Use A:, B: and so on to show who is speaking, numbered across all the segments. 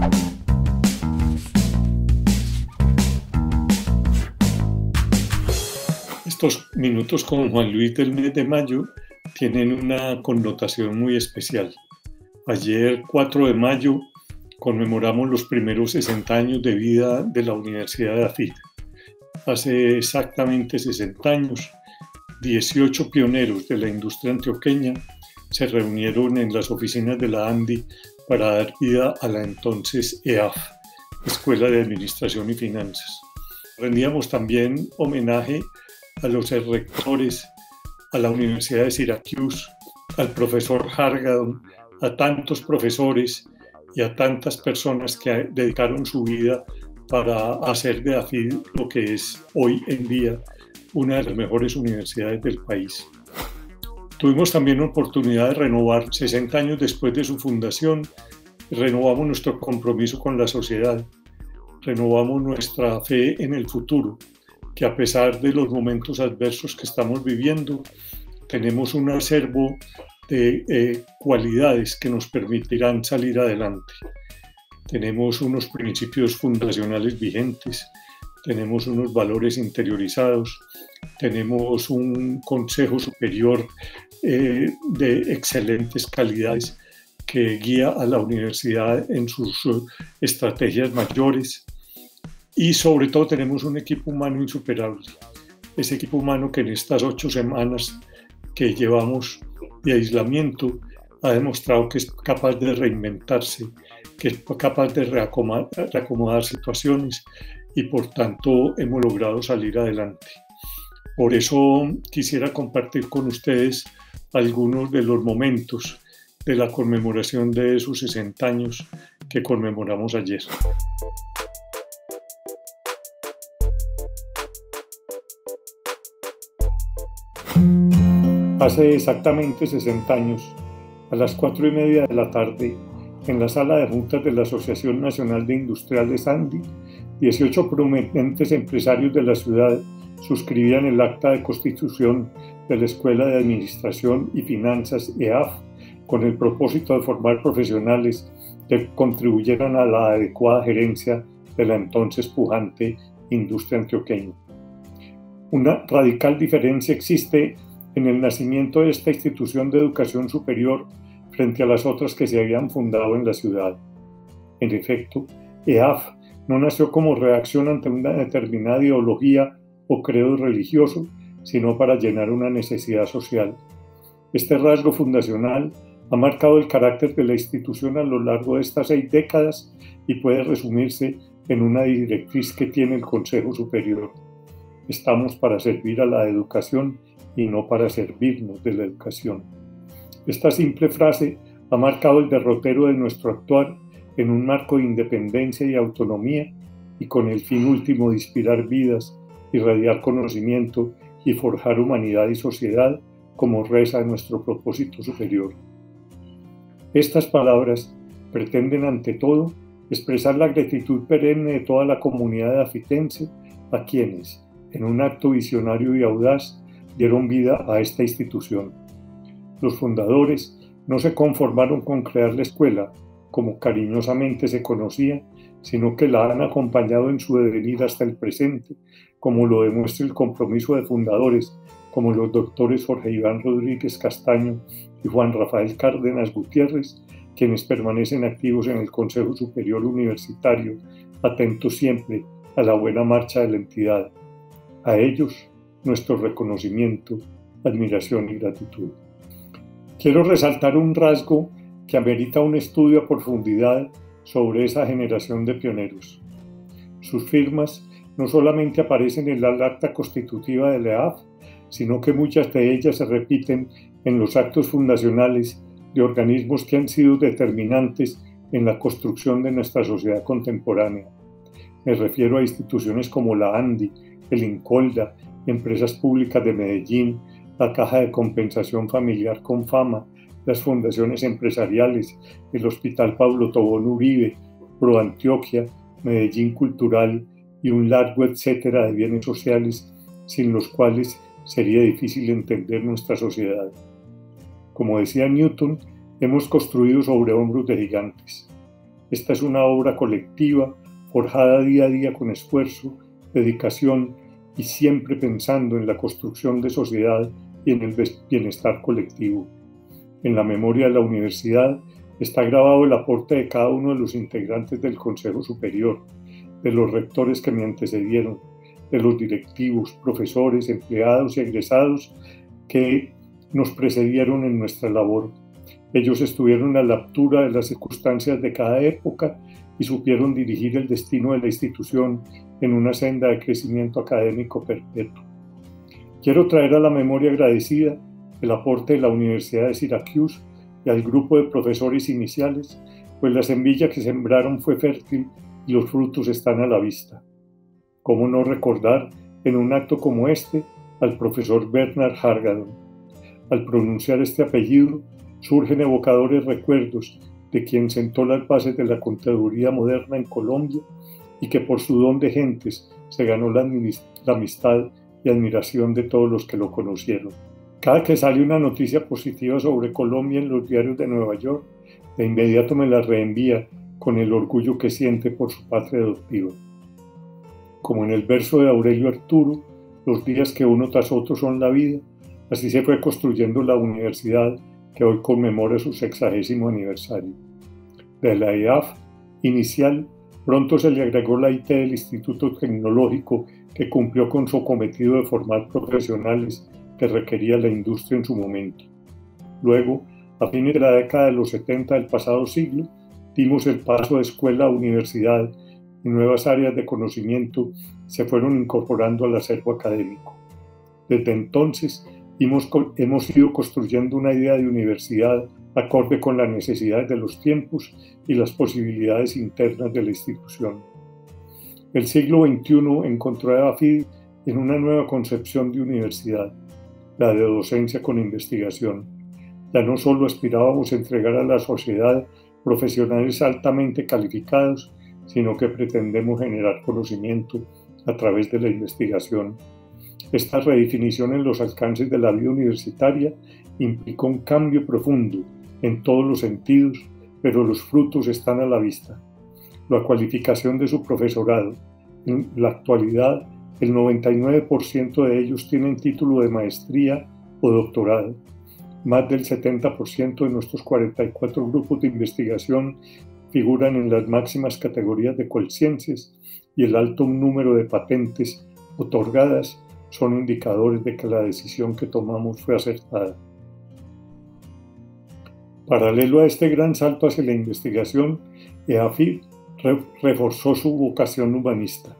A: Estos minutos con Juan Luis del mes de mayo tienen una connotación muy especial. Ayer, 4 de mayo, conmemoramos los primeros 60 años de vida de la Universidad de AFIT. Hace exactamente 60 años, 18 pioneros de la industria antioqueña se reunieron en las oficinas de la ANDI para dar vida a la entonces EAF, Escuela de Administración y Finanzas. Rendíamos también homenaje a los rectores, a la Universidad de Syracuse, al profesor Hargadon, a tantos profesores y a tantas personas que dedicaron su vida para hacer de AFIT lo que es hoy en día una de las mejores universidades del país. Tuvimos también la oportunidad de renovar 60 años después de su fundación, renovamos nuestro compromiso con la sociedad, renovamos nuestra fe en el futuro, que a pesar de los momentos adversos que estamos viviendo, tenemos un acervo de cualidades que nos permitirán salir adelante. Tenemos unos principios fundacionales vigentes, tenemos unos valores interiorizados, tenemos un consejo superior de excelentes calidades que guía a la universidad en sus estrategias mayores. Y sobre todo tenemos un equipo humano insuperable, ese equipo humano que en estas 8 semanas que llevamos de aislamiento ha demostrado que es capaz de reinventarse, que es capaz de reacomodar situaciones y por tanto hemos logrado salir adelante. Por eso quisiera compartir con ustedes algunos de los momentos de la conmemoración de esos 60 años que conmemoramos ayer. Hace exactamente 60 años, a las 4:30 de la tarde, en la sala de juntas de la Asociación Nacional de Industriales ANDI, 18 prominentes empresarios de la ciudad suscribían el acta de constitución de la Escuela de Administración y Finanzas EAF con el propósito de formar profesionales que contribuyeran a la adecuada gerencia de la entonces pujante industria antioqueña. Una radical diferencia existe en el nacimiento de esta institución de educación superior frente a las otras que se habían fundado en la ciudad. En efecto, EAF no nació como reacción ante una determinada ideología o credo religioso, sino para llenar una necesidad social. Este rasgo fundacional ha marcado el carácter de la institución a lo largo de estas 6 décadas y puede resumirse en una directriz que tiene el Consejo Superior. Estamos para servir a la educación y no para servirnos de la educación. Esta simple frase ha marcado el derrotero de nuestro actuar en un marco de independencia y autonomía y con el fin último de inspirar vidas, irradiar conocimiento y forjar humanidad y sociedad como reza nuestro propósito superior. Estas palabras pretenden ante todo expresar la gratitud perenne de toda la comunidad afitense a quienes, en un acto visionario y audaz, dieron vida a esta institución. Los fundadores no se conformaron con crear la escuela, como cariñosamente se conocía, sino que la han acompañado en su devenir hasta el presente, como lo demuestra el compromiso de fundadores como los doctores Jorge Iván Rodríguez Castaño y Juan Rafael Cárdenas Gutiérrez, quienes permanecen activos en el Consejo Superior Universitario, atentos siempre a la buena marcha de la entidad. A ellos, nuestro reconocimiento, admiración y gratitud. Quiero resaltar un rasgo que amerita un estudio a profundidad sobre esa generación de pioneros. Sus firmas no solamente aparecen en la acta constitutiva de la EAF, sino que muchas de ellas se repiten en los actos fundacionales de organismos que han sido determinantes en la construcción de nuestra sociedad contemporánea. Me refiero a instituciones como la ANDI, el INCOLDA, Empresas Públicas de Medellín, la Caja de Compensación Familiar Confama, las fundaciones empresariales, el Hospital Pablo Tobón Uribe, ProAntioquia, Medellín Cultural y un largo etcétera de bienes sociales sin los cuales sería difícil entender nuestra sociedad. Como decía Newton, hemos construido sobre hombros de gigantes. Esta es una obra colectiva, forjada día a día con esfuerzo, dedicación y siempre pensando en la construcción de sociedad y en el bienestar colectivo. En la memoria de la universidad está grabado el aporte de cada uno de los integrantes del Consejo Superior, de los rectores que me antecedieron, de los directivos, profesores, empleados y egresados que nos precedieron en nuestra labor. Ellos estuvieron a la altura de las circunstancias de cada época y supieron dirigir el destino de la institución en una senda de crecimiento académico perpetuo. Quiero traer a la memoria agradecida el aporte de la Universidad de Syracuse y al grupo de profesores iniciales, pues la semilla que sembraron fue fértil y los frutos están a la vista. ¿Cómo no recordar en un acto como este al profesor Bernard Hargadon? Al pronunciar este apellido surgen evocadores recuerdos de quien sentó las bases de la contaduría moderna en Colombia y que por su don de gentes se ganó la amistad y admiración de todos los que lo conocieron. Cada que sale una noticia positiva sobre Colombia en los diarios de Nueva York, de inmediato me la reenvía con el orgullo que siente por su patria adoptiva. Como en el verso de Aurelio Arturo, los días que uno tras otro son la vida, así se fue construyendo la universidad que hoy conmemora su 60º aniversario. De la IAF inicial, pronto se le agregó la IT del Instituto Tecnológico, que cumplió con su cometido de formar profesionales que requería la industria en su momento. Luego, a fines de la década de los 70 del pasado siglo, dimos el paso de escuela a universidad y nuevas áreas de conocimiento se fueron incorporando al acervo académico. Desde entonces, hemos ido construyendo una idea de universidad acorde con las necesidades de los tiempos y las posibilidades internas de la institución. El siglo XXI encontró a AFID en una nueva concepción de universidad, la de docencia con investigación. Ya no solo aspirábamos a entregar a la sociedad profesionales altamente calificados, sino que pretendemos generar conocimiento a través de la investigación. Esta redefinición en los alcances de la vida universitaria implicó un cambio profundo en todos los sentidos, pero los frutos están a la vista. La cualificación de su profesorado. En la actualidad, el 99% de ellos tienen título de maestría o doctorado. Más del 70% de nuestros 44 grupos de investigación figuran en las máximas categorías de Colciencias y el alto número de patentes otorgadas son indicadores de que la decisión que tomamos fue acertada. Paralelo a este gran salto hacia la investigación, EAFID reforzó su vocación humanista.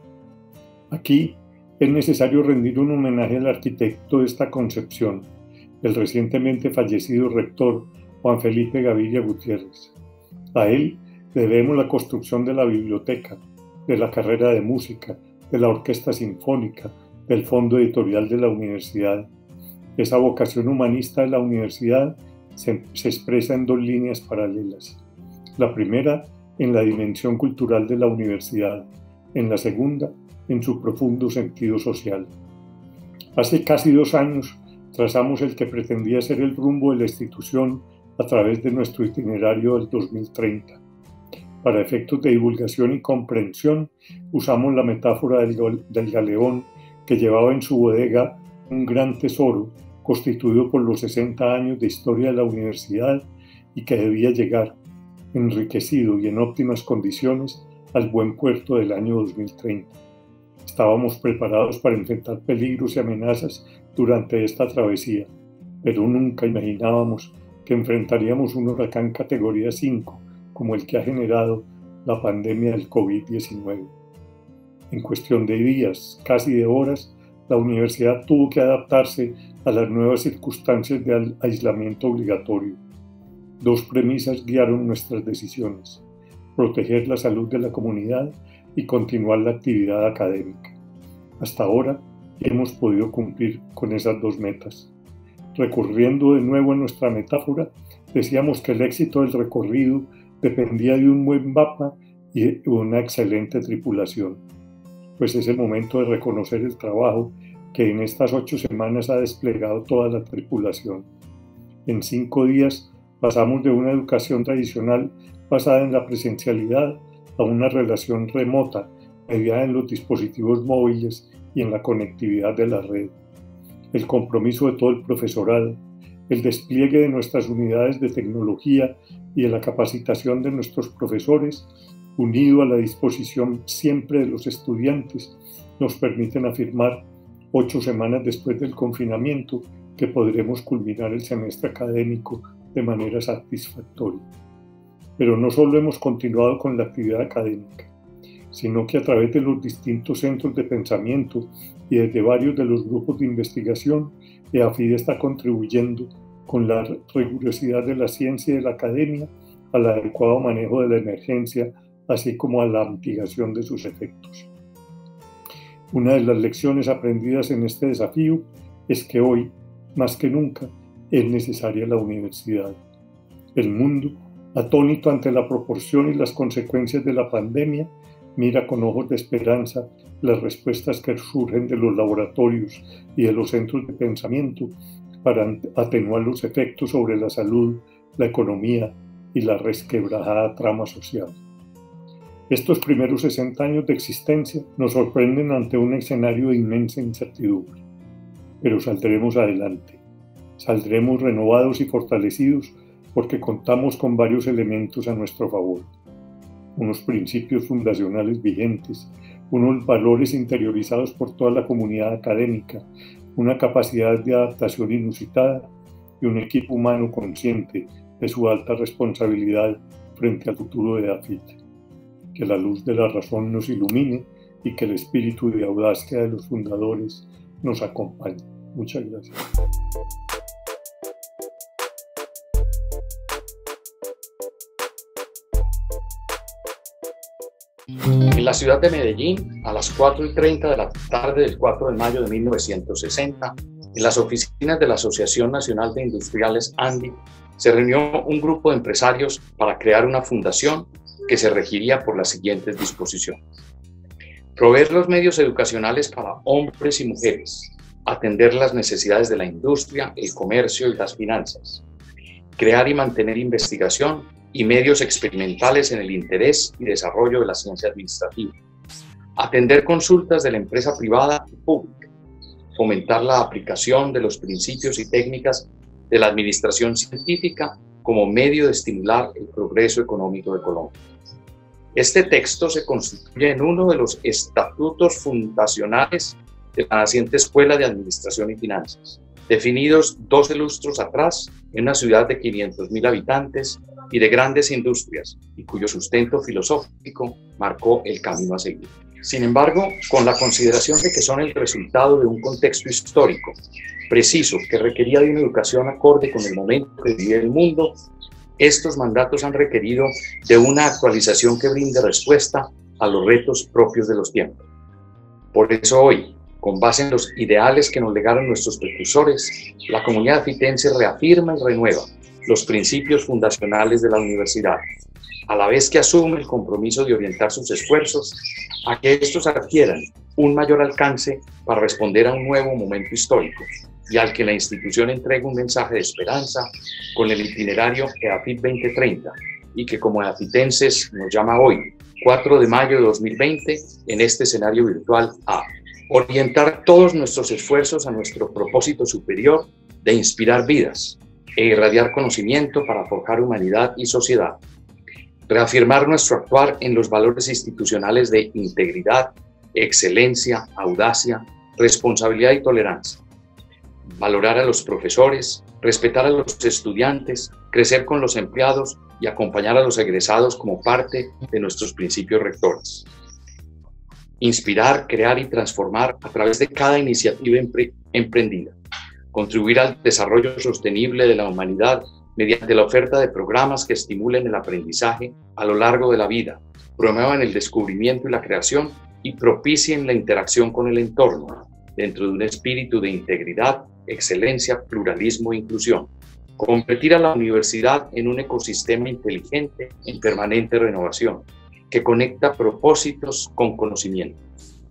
A: Aquí es necesario rendir un homenaje al arquitecto de esta concepción, el recientemente fallecido rector Juan Felipe Gaviria Gutiérrez. A él debemos la construcción de la biblioteca, de la carrera de música, de la orquesta sinfónica, del fondo editorial de la universidad. Esa vocación humanista de la universidad se expresa en dos líneas paralelas. La primera, en la dimensión cultural de la universidad. En la segunda, en su profundo sentido social. Hace casi 2 años trazamos el que pretendía ser el rumbo de la institución a través de nuestro itinerario del 2030. Para efectos de divulgación y comprensión, usamos la metáfora del galeón que llevaba en su bodega un gran tesoro constituido por los 60 años de historia de la universidad y que debía llegar, enriquecido y en óptimas condiciones, al buen puerto del año 2030. Estábamos preparados para enfrentar peligros y amenazas durante esta travesía, pero nunca imaginábamos que enfrentaríamos un huracán categoría 5 como el que ha generado la pandemia del COVID-19. En cuestión de días, casi de horas, la universidad tuvo que adaptarse a las nuevas circunstancias de aislamiento obligatorio. 2 premisas guiaron nuestras decisiones: proteger la salud de la comunidad y continuar la actividad académica. Hasta ahora hemos podido cumplir con esas 2 metas. Recurriendo de nuevo a nuestra metáfora, decíamos que el éxito del recorrido dependía de un buen mapa y una excelente tripulación. Pues es el momento de reconocer el trabajo que en estas 8 semanas ha desplegado toda la tripulación. En 5 días Pasamos de una educación tradicional basada en la presencialidad a una relación remota, mediada en los dispositivos móviles y en la conectividad de la red. El compromiso de todo el profesorado, el despliegue de nuestras unidades de tecnología y de la capacitación de nuestros profesores, unido a la disposición siempre de los estudiantes, nos permiten afirmar 8 semanas después del confinamiento que podremos culminar el semestre académico de manera satisfactoria. Pero no solo hemos continuado con la actividad académica, sino que a través de los distintos centros de pensamiento y desde varios de los grupos de investigación, EAFID está contribuyendo con la rigurosidad de la ciencia y de la academia al adecuado manejo de la emergencia, así como a la mitigación de sus efectos. Una de las lecciones aprendidas en este desafío es que hoy, más que nunca, es necesaria la universidad. El mundo, atónito ante la proporción y las consecuencias de la pandemia, mira con ojos de esperanza las respuestas que surgen de los laboratorios y de los centros de pensamiento para atenuar los efectos sobre la salud, la economía y la resquebrajada trama social. Estos primeros 60 años de existencia nos sorprenden ante un escenario de inmensa incertidumbre, pero saldremos adelante. Saldremos renovados y fortalecidos porque contamos con varios elementos a nuestro favor. Unos principios fundacionales vigentes, unos valores interiorizados por toda la comunidad académica, una capacidad de adaptación inusitada y un equipo humano consciente de su alta responsabilidad frente al futuro de EAFID. Que la luz de la razón nos ilumine y que el espíritu de audacia de los fundadores nos acompañe. Muchas gracias.
B: En la ciudad de Medellín, a las 4:30 de la tarde del 4 de mayo de 1960, en las oficinas de la Asociación Nacional de Industriales ANDI, se reunió un grupo de empresarios para crear una fundación que se regiría por las siguientes disposiciones: proveer los medios educacionales para hombres y mujeres, atender las necesidades de la industria, el comercio y las finanzas, crear y mantener investigación y medios experimentales en el interés y desarrollo de la ciencia administrativa, atender consultas de la empresa privada y pública, fomentar la aplicación de los principios y técnicas de la administración científica como medio de estimular el progreso económico de Colombia. Este texto se constituye en uno de los estatutos fundacionales de la naciente Escuela de Administración y Finanzas, definidos 12 lustros atrás en una ciudad de 500.000 habitantes y de grandes industrias, y cuyo sustento filosófico marcó el camino a seguir. Sin embargo, con la consideración de que son el resultado de un contexto histórico preciso que requería de una educación acorde con el momento que vivía el mundo, estos mandatos han requerido de una actualización que brinde respuesta a los retos propios de los tiempos. Por eso hoy, con base en los ideales que nos legaron nuestros precursores, la comunidad afitense reafirma y renueva los principios fundacionales de la universidad, a la vez que asume el compromiso de orientar sus esfuerzos a que estos adquieran un mayor alcance para responder a un nuevo momento histórico y al que la institución entregue un mensaje de esperanza con el itinerario EAFID 2030 y que como eafitenses nos llama hoy, 4 de mayo de 2020, en este escenario virtual a orientar todos nuestros esfuerzos a nuestro propósito superior de inspirar vidas e irradiar conocimiento para forjar humanidad y sociedad. Reafirmar nuestro actuar en los valores institucionales de integridad, excelencia, audacia, responsabilidad y tolerancia. Valorar a los profesores, respetar a los estudiantes, crecer con los empleados y acompañar a los egresados como parte de nuestros principios rectores. Inspirar, crear y transformar a través de cada iniciativa emprendida. Contribuir al desarrollo sostenible de la humanidad mediante la oferta de programas que estimulen el aprendizaje a lo largo de la vida, promuevan el descubrimiento y la creación y propicien la interacción con el entorno, dentro de un espíritu de integridad, excelencia, pluralismo e inclusión. Convertir a la universidad en un ecosistema inteligente en permanente renovación, que conecta propósitos con conocimiento.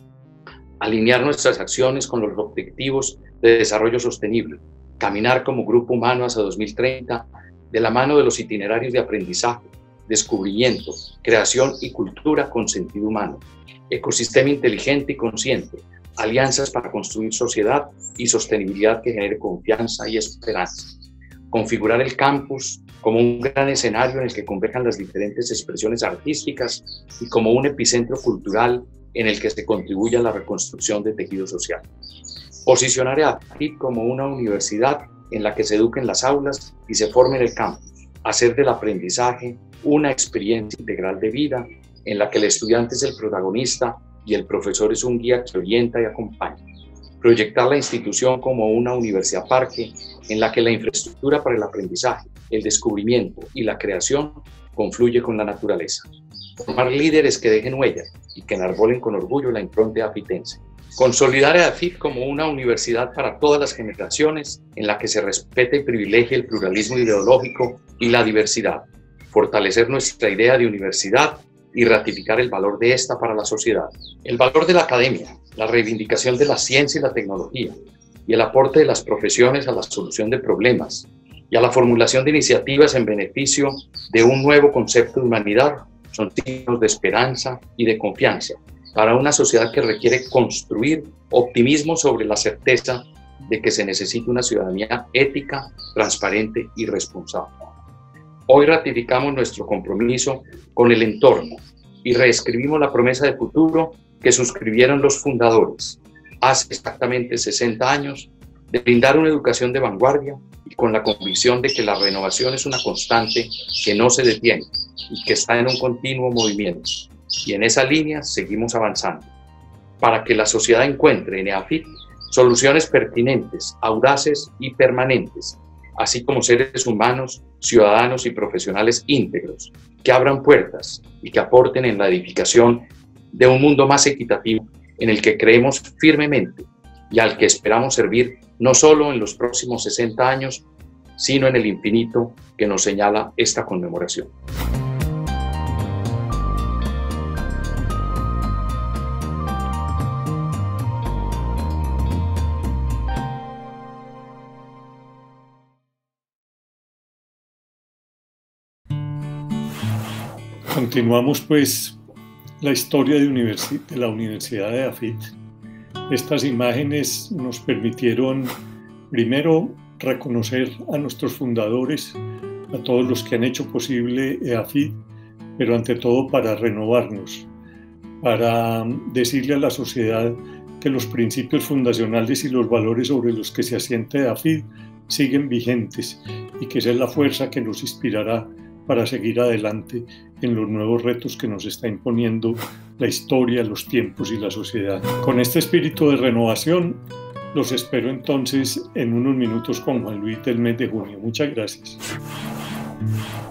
B: Alinear nuestras acciones con los objetivos de desarrollo sostenible, caminar como grupo humano hacia 2030 de la mano de los itinerarios de aprendizaje, descubrimiento, creación y cultura con sentido humano, ecosistema inteligente y consciente, alianzas para construir sociedad y sostenibilidad que genere confianza y esperanza. Configurar el campus como un gran escenario en el que converjan las diferentes expresiones artísticas y como un epicentro cultural en el que se contribuya a la reconstrucción de tejido social. Posicionar a AFIT como una universidad en la que se eduquen las aulas y se forme en el campus. Hacer del aprendizaje una experiencia integral de vida en la que el estudiante es el protagonista y el profesor es un guía que orienta y acompaña. Proyectar la institución como una universidad parque en la que la infraestructura para el aprendizaje, el descubrimiento y la creación confluye con la naturaleza. Formar líderes que dejen huella y que enarbolen con orgullo la impronta afitense. Consolidar a AFIT como una universidad para todas las generaciones en la que se respete y privilegie el pluralismo ideológico y la diversidad. Fortalecer nuestra idea de universidad y ratificar el valor de esta para la sociedad. El valor de la academia, la reivindicación de la ciencia y la tecnología y el aporte de las profesiones a la solución de problemas y a la formulación de iniciativas en beneficio de un nuevo concepto de humanidad son signos de esperanza y de confianza para una sociedad que requiere construir optimismo sobre la certeza de que se necesita una ciudadanía ética, transparente y responsable. Hoy ratificamos nuestro compromiso con el entorno y reescribimos la promesa de futuro que suscribieron los fundadores hace exactamente 60 años de brindar una educación de vanguardia y con la convicción de que la renovación es una constante que no se detiene y que está en un continuo movimiento. Y en esa línea seguimos avanzando para que la sociedad encuentre en EAFIT soluciones pertinentes, audaces y permanentes, así como seres humanos, ciudadanos y profesionales íntegros, que abran puertas y que aporten en la edificación de un mundo más equitativo en el que creemos firmemente y al que esperamos servir no solo en los próximos 60 años, sino en el infinito que nos señala esta conmemoración.
A: Continuamos pues la historia de la Universidad de AFIT. Estas imágenes nos permitieron primero reconocer a nuestros fundadores, a todos los que han hecho posible EAFIT, pero ante todo para renovarnos, para decirle a la sociedad que los principios fundacionales y los valores sobre los que se asienta EAFIT siguen vigentes y que esa es la fuerza que nos inspirará para seguir adelante en los nuevos retos que nos está imponiendo la historia, los tiempos y la sociedad. Con este espíritu de renovación, los espero entonces en unos minutos con Juan Luis del mes de junio. Muchas gracias.